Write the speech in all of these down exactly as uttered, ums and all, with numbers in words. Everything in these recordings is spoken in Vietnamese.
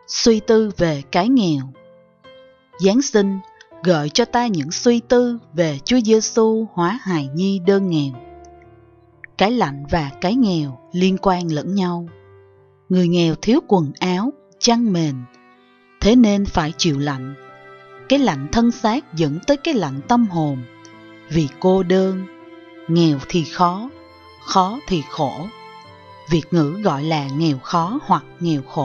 Suy tư về cái nghèo. Giáng sinh gợi cho ta những suy tư về Chúa Giêsu hóa hài nhi đơn nghèo. Cái lạnh và cái nghèo liên quan lẫn nhau. Người nghèo thiếu quần áo, chăn mền, thế nên phải chịu lạnh. Cái lạnh thân xác dẫn tới cái lạnh tâm hồn, vì cô đơn. Nghèo thì khó, khó thì khổ. Việt ngữ gọi là nghèo khó hoặc nghèo khổ.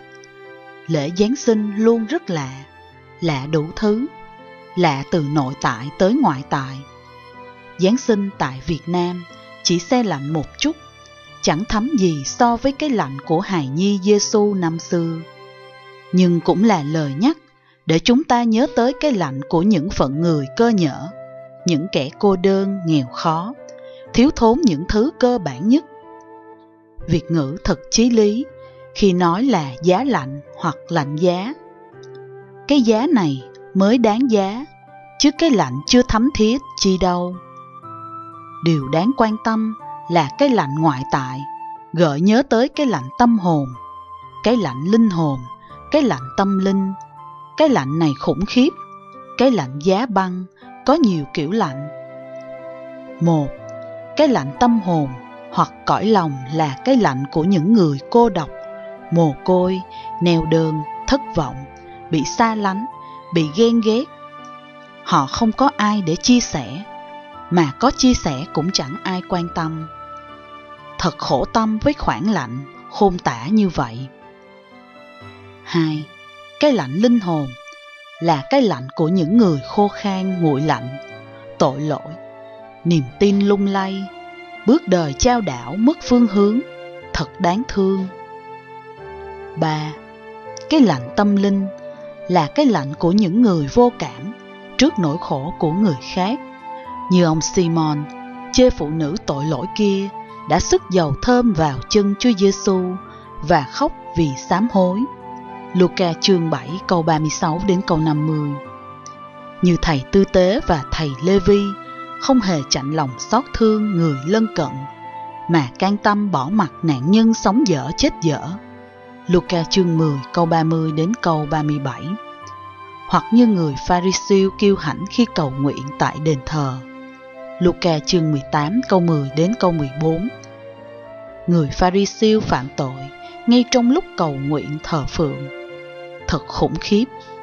Lễ Giáng sinh luôn rất lạ, lạ đủ thứ, lạ từ nội tại tới ngoại tại. Giáng sinh tại Việt Nam chỉ se lạnh một chút, chẳng thấm gì so với cái lạnh của hài nhi Giêsu năm xưa. Nhưng cũng là lời nhắc để chúng ta nhớ tới cái lạnh của những phận người cơ nhỡ, những kẻ cô đơn, nghèo khó, thiếu thốn những thứ cơ bản nhất. Việt ngữ thật chí lý khi nói là giá lạnh hoặc lạnh giá. Cái giá này mới đáng giá, chứ cái lạnh chưa thấm thiết chi đâu. Điều đáng quan tâm là cái lạnh ngoại tại, gợi nhớ tới cái lạnh tâm hồn, cái lạnh linh hồn, cái lạnh tâm linh. Cái lạnh này khủng khiếp, cái lạnh giá băng, có nhiều kiểu lạnh. Một, cái lạnh tâm hồn hoặc cõi lòng là cái lạnh của những người cô độc, mồ côi, neo đơn, thất vọng, bị xa lánh, bị ghen ghét. Họ không có ai để chia sẻ, mà có chia sẻ cũng chẳng ai quan tâm. Thật khổ tâm với khoảng lạnh khôn tả như vậy. Hai, cái lạnh linh hồn là cái lạnh của những người khô khan nguội lạnh, tội lỗi, niềm tin lung lay, bước đời chao đảo mất phương hướng, thật đáng thương. Ba, cái lạnh tâm linh là cái lạnh của những người vô cảm trước nỗi khổ của người khác, như ông Simon, chê phụ nữ tội lỗi kia đã sức dầu thơm vào chân Chúa Giêsu và khóc vì sám hối. Luca chương bảy câu ba mươi sáu đến câu năm mươi. Như thầy tư tế và thầy Lê-vi không hề chạnh lòng xót thương người lân cận, mà can tâm bỏ mặc nạn nhân sống dở chết dở. Luca chương mười câu ba mươi đến câu ba mươi bảy. Hoặc như người Pha-ri-siêu kiêu hãnh khi cầu nguyện tại đền thờ. Luca chương mười tám câu mười đến câu mười bốn. Người Pha-ri-siêu phạm tội ngay trong lúc cầu nguyện thờ phượng. Thật khủng khiếp.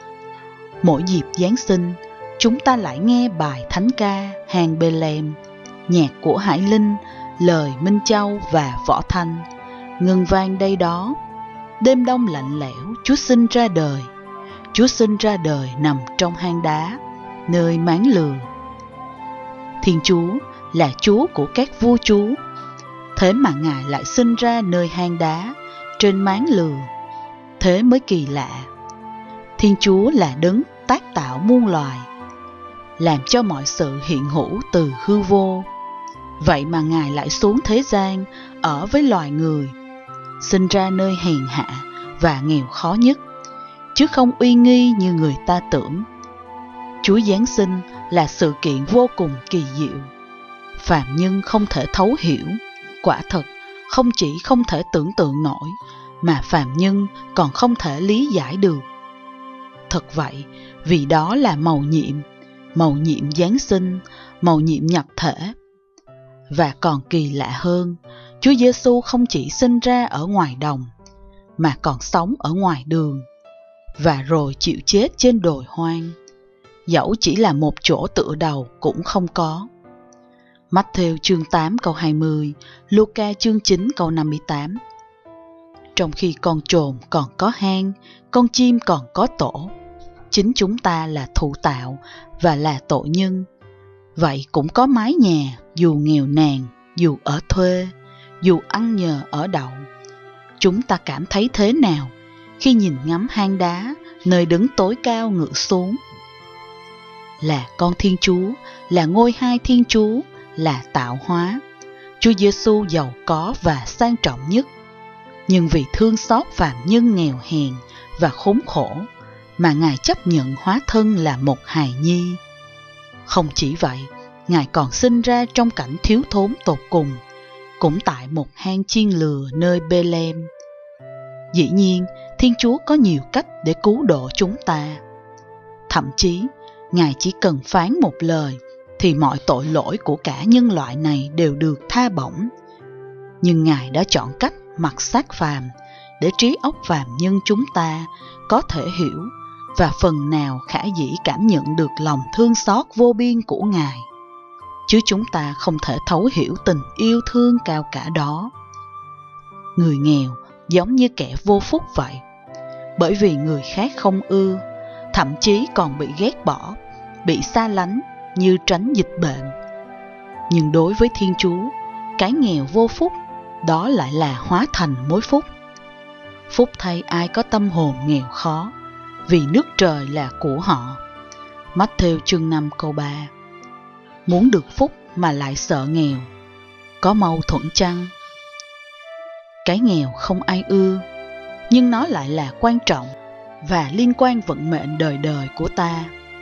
Mỗi dịp Giáng sinh, chúng ta lại nghe bài thánh ca Hàng Bê-lem, nhạc của Hải Linh, lời Minh Châu và Võ Thanh, ngân vang đây đó. Đêm đông lạnh lẽo, Chúa sinh ra đời. Chúa sinh ra đời nằm trong hang đá, nơi máng lừa. Thiên Chúa là Chúa của các vua chúa, thế mà Ngài lại sinh ra nơi hang đá, trên máng lừa. Thế mới kỳ lạ. Thiên Chúa là đấng tác tạo muôn loài, làm cho mọi sự hiện hữu từ hư vô. Vậy mà Ngài lại xuống thế gian ở với loài người, sinh ra nơi hèn hạ và nghèo khó nhất, chứ không uy nghi như người ta tưởng. Chúa Giáng sinh là sự kiện vô cùng kỳ diệu, phàm nhân không thể thấu hiểu. Quả thật, không chỉ không thể tưởng tượng nổi, mà phàm nhân còn không thể lý giải được. Thật vậy, vì đó là mầu nhiệm, mầu nhiệm Giáng sinh, mầu nhiệm nhập thể. Và còn kỳ lạ hơn, Chúa Giêsu không chỉ sinh ra ở ngoài đồng, mà còn sống ở ngoài đường, và rồi chịu chết trên đồi hoang, dẫu chỉ là một chỗ tựa đầu cũng không có. Matthew chương tám câu hai mươi, Luca chương chín câu năm mươi tám. Trong khi con trồn còn có hang, con chim còn có tổ, chính chúng ta là thụ tạo và là tội nhân. Vậy cũng có mái nhà, dù nghèo nàn, dù ở thuê, dù ăn nhờ ở đậu. Chúng ta cảm thấy thế nào khi nhìn ngắm hang đá, nơi đứng tối cao ngự xuống? Là con Thiên Chúa, là ngôi hai Thiên Chúa, là tạo hóa. Chúa Giêsu giàu có và sang trọng nhất, nhưng vì thương xót phàm nhân nghèo hèn và khốn khổ mà Ngài chấp nhận hóa thân là một hài nhi. Không chỉ vậy, Ngài còn sinh ra trong cảnh thiếu thốn tột cùng, cũng tại một hang chiên lừa nơi Bê-lem. Dĩ nhiên, Thiên Chúa có nhiều cách để cứu độ chúng ta. Thậm chí, Ngài chỉ cần phán một lời thì mọi tội lỗi của cả nhân loại này đều được tha bổng. Nhưng Ngài đã chọn cách mặc xác phàm để trí óc phàm nhân chúng ta có thể hiểu và phần nào khả dĩ cảm nhận được lòng thương xót vô biên của Ngài. Chứ chúng ta không thể thấu hiểu tình yêu thương cao cả đó. Người nghèo giống như kẻ vô phúc vậy, bởi vì người khác không ưa, thậm chí còn bị ghét bỏ, bị xa lánh như tránh dịch bệnh. Nhưng đối với Thiên Chúa, cái nghèo vô phúc đó lại là hóa thành mối phúc. Phúc thay ai có tâm hồn nghèo khó, vì nước trời là của họ. Matthew chương năm câu ba. Muốn được phúc mà lại sợ nghèo, có mâu thuẫn chăng? Cái nghèo không ai ưa, nhưng nó lại là quan trọng và liên quan vận mệnh đời đời của ta.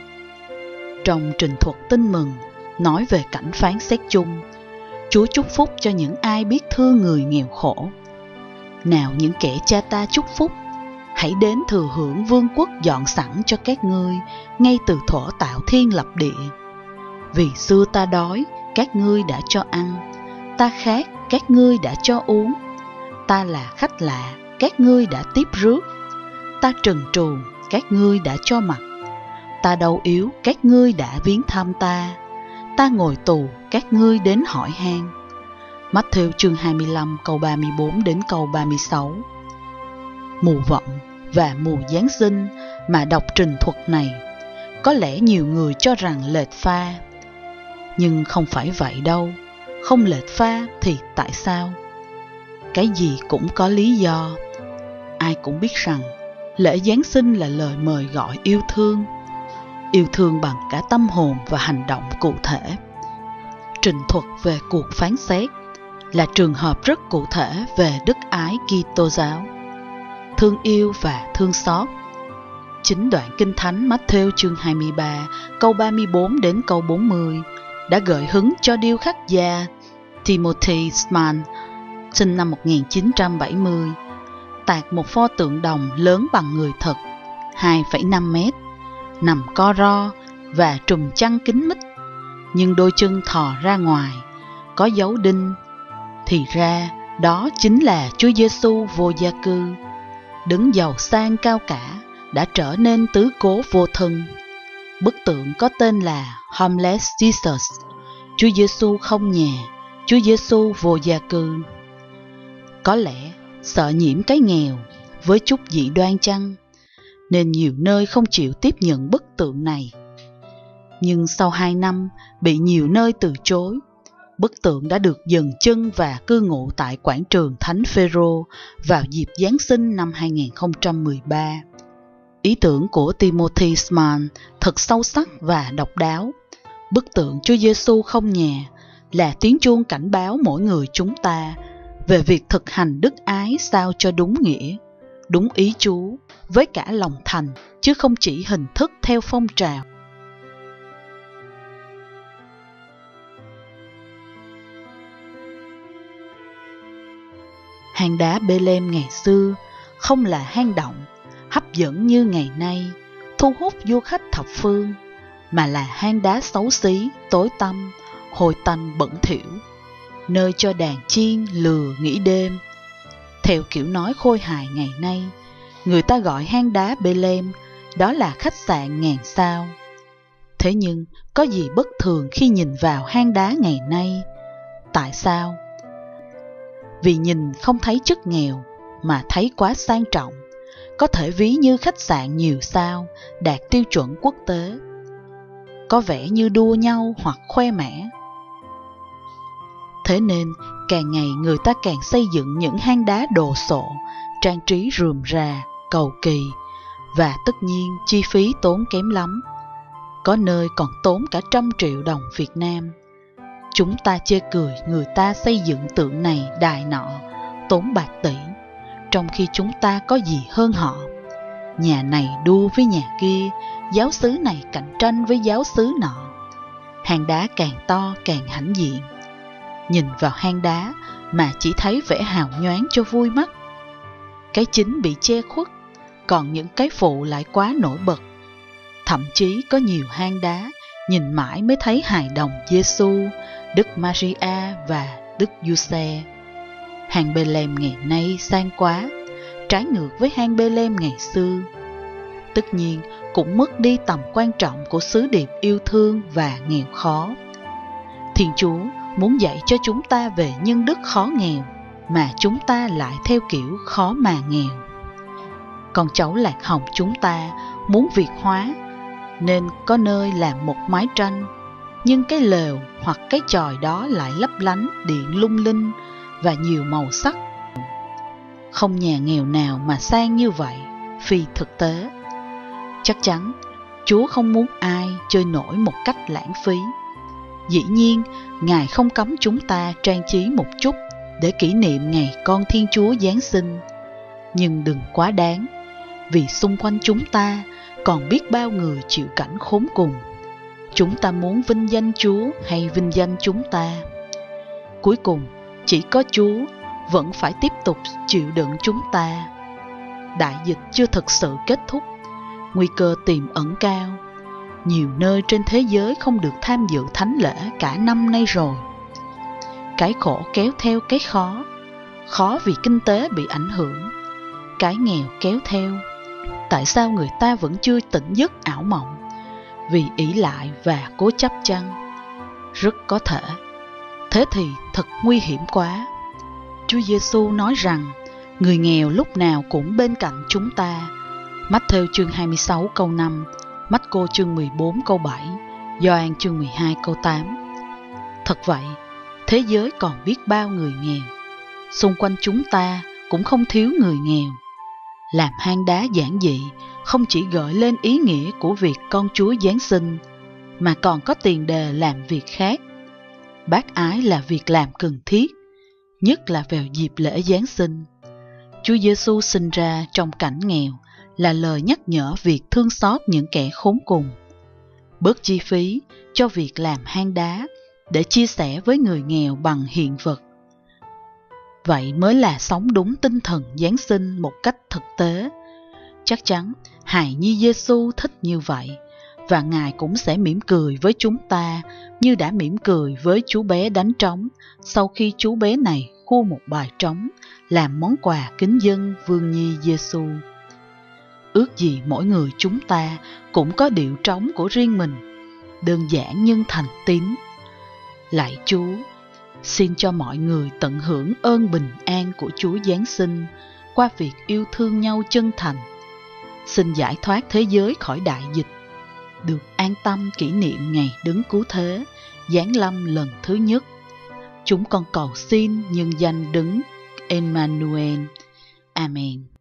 Trong trình thuật Tin Mừng nói về cảnh phán xét chung, Chúa chúc phúc cho những ai biết thương người nghèo khổ. Nào những kẻ cha ta chúc phúc, hãy đến thừa hưởng vương quốc dọn sẵn cho các ngươi ngay từ thuở tạo thiên lập địa. Vì xưa ta đói, các ngươi đã cho ăn, ta khát, các ngươi đã cho uống, ta là khách lạ, các ngươi đã tiếp rước, ta trần truồng, các ngươi đã cho mặc, ta đau yếu, các ngươi đã viếng thăm ta, ta ngồi tù, các ngươi đến hỏi han. Matthew chương hai mươi lăm câu ba mươi bốn đến câu ba mươi sáu. Mùa vọng và mùa Giáng sinh mà đọc trình thuật này, có lẽ nhiều người cho rằng lệch pha. Nhưng không phải vậy đâu, không lệch pha thì tại sao? Cái gì cũng có lý do. Ai cũng biết rằng lễ Giáng sinh là lời mời gọi yêu thương, yêu thương bằng cả tâm hồn và hành động cụ thể. Trình thuật về cuộc phán xét là trường hợp rất cụ thể về đức ái Kitô giáo, thương yêu và thương xót. Chính đoạn Kinh Thánh Matthew chương hai mươi ba câu ba mươi bốn đến câu bốn mươi đã gợi hứng cho điêu khắc gia Timothy Sman sinh năm một nghìn chín trăm bảy mươi tạc một pho tượng đồng lớn bằng người thật, hai phẩy năm mét, nằm co ro và trùm chăn kín mít, nhưng đôi chân thò ra ngoài, có dấu đinh. Thì ra đó chính là Chúa Giêsu vô gia cư, đứng giàu sang cao cả, đã trở nên tứ cố vô thân. Bức tượng có tên là Homeless Jesus, Chúa Giêsu không nhà, Chúa Giêsu vô gia cư. Có lẽ sợ nhiễm cái nghèo với chút dị đoan chăng, nên nhiều nơi không chịu tiếp nhận bức tượng này. Nhưng sau hai năm bị nhiều nơi từ chối, bức tượng đã được dừng chân và cư ngụ tại quảng trường Thánh Phêrô vào dịp Giáng sinh năm hai nghìn không trăm mười ba. Ý tưởng của Timothy Sman thật sâu sắc và độc đáo. Bức tượng Chúa Giêsu không nhà là tiếng chuông cảnh báo mỗi người chúng ta về việc thực hành đức ái sao cho đúng nghĩa, đúng ý Chúa, với cả lòng thành, chứ không chỉ hình thức theo phong trào. Hang đá Bê-lêm ngày xưa không là hang động, hấp dẫn như ngày nay, thu hút du khách thập phương, mà là hang đá xấu xí, tối tăm, hôi tanh bẩn thỉu, nơi cho đàn chiên lừa nghỉ đêm. Theo kiểu nói khôi hài ngày nay, người ta gọi hang đá Bê-lêm đó là khách sạn ngàn sao. Thế nhưng có gì bất thường khi nhìn vào hang đá ngày nay? Tại sao? Vì nhìn không thấy chất nghèo mà thấy quá sang trọng, có thể ví như khách sạn nhiều sao đạt tiêu chuẩn quốc tế, có vẻ như đua nhau hoặc khoe mẽ. Thế nên càng ngày người ta càng xây dựng những hang đá đồ sộ, trang trí rườm rà, cầu kỳ, và tất nhiên chi phí tốn kém lắm, có nơi còn tốn cả trăm triệu đồng Việt Nam. Chúng ta chê cười người ta xây dựng tượng này đài nọ, tốn bạc tỷ, trong khi chúng ta có gì hơn họ. Nhà này đua với nhà kia, giáo xứ này cạnh tranh với giáo xứ nọ. Hang đá càng to càng hãnh diện. Nhìn vào hang đá mà chỉ thấy vẻ hào nhoáng cho vui mắt. cái chính bị che khuất, còn những cái phụ lại quá nổi bật. Thậm chí có nhiều hang đá nhìn mãi mới thấy hài đồng Giêsu, Đức Maria và Đức Giuse. Hang Bê-lêm ngày nay sang quá, trái ngược với hang Bê-lêm ngày xưa. Tất nhiên cũng mất đi tầm quan trọng của sứ điệp yêu thương và nghèo khó. Thiên Chúa muốn dạy cho chúng ta về nhân đức khó nghèo, mà chúng ta lại theo kiểu khó mà nghèo. Con cháu lạc hồng chúng ta muốn Việt hóa, nên có nơi làm một mái tranh, nhưng cái lều hoặc cái chòi đó lại lấp lánh điện lung linh và nhiều màu sắc. Không nhà nghèo nào mà sang như vậy, phi thực tế. Chắc chắn Chúa không muốn ai chơi nổi một cách lãng phí. Dĩ nhiên, Ngài không cấm chúng ta trang trí một chút để kỷ niệm ngày con Thiên Chúa Giáng sinh. Nhưng đừng quá đáng, vì xung quanh chúng ta còn biết bao người chịu cảnh khốn cùng. Chúng ta muốn vinh danh Chúa hay vinh danh chúng ta? Cuối cùng, chỉ có Chúa vẫn phải tiếp tục chịu đựng chúng ta. Đại dịch chưa thực sự kết thúc, nguy cơ tiềm ẩn cao. Nhiều nơi trên thế giới không được tham dự thánh lễ cả năm nay rồi. Cái khổ kéo theo cái khó, khó vì kinh tế bị ảnh hưởng, cái nghèo kéo theo. Tại sao người ta vẫn chưa tỉnh giấc ảo mộng? Vì ỷ lại và cố chấp chăng? Rất có thể. Thế thì thật nguy hiểm quá. Chúa Giêsu nói rằng người nghèo lúc nào cũng bên cạnh chúng ta. Mát-thêu chương hai mươi sáu câu năm, Mát-cô chương mười bốn câu bảy, Gioan chương mười hai câu tám. Thật vậy, thế giới còn biết bao người nghèo. Xung quanh chúng ta cũng không thiếu người nghèo. Làm hang đá giản dị không chỉ gợi lên ý nghĩa của việc con Chúa Giáng sinh, mà còn có tiền đề làm việc khác. Bác ái là việc làm cần thiết, nhất là vào dịp lễ Giáng sinh. Chúa Giêsu sinh ra trong cảnh nghèo là lời nhắc nhở việc thương xót những kẻ khốn cùng. Bớt chi phí cho việc làm hang đá để chia sẻ với người nghèo bằng hiện vật. Vậy mới là sống đúng tinh thần Giáng sinh một cách thực tế. Chắc chắn hài nhi Giêsu thích như vậy, và Ngài cũng sẽ mỉm cười với chúng ta như đã mỉm cười với chú bé đánh trống sau khi chú bé này khua một bài trống làm món quà kính dâng Vương Nhi Giêsu. Ước gì mỗi người chúng ta cũng có điệu trống của riêng mình, đơn giản nhưng thành tín. Lạy Chúa, xin cho mọi người tận hưởng ơn bình an của Chúa Giáng sinh qua việc yêu thương nhau chân thành. Xin giải thoát thế giới khỏi đại dịch, được an tâm kỷ niệm ngày đấng cứu thế giáng lâm lần thứ nhất. Chúng con cầu xin nhân danh đấng Emmanuel. Amen.